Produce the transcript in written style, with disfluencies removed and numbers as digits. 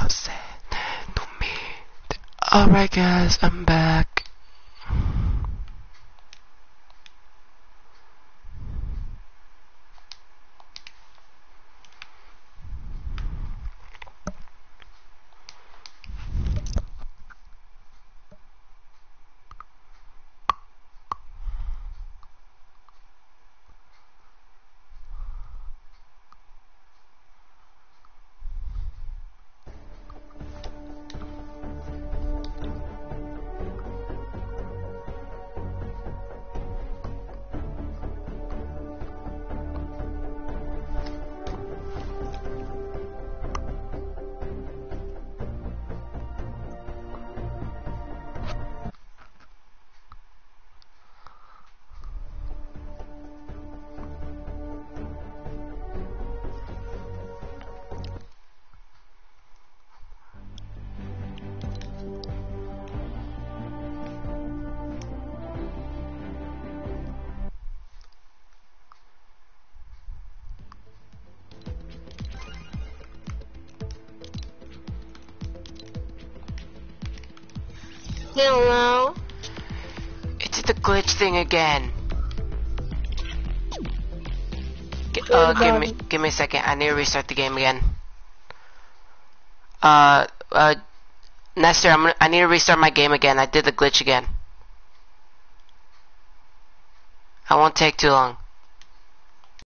sad to me. Alright guys, I'm back. Hello? It's the glitch thing again. Give me a second. I need to restart the game again. Nestor, I need to restart my game again. I did the glitch again. I won't take too long.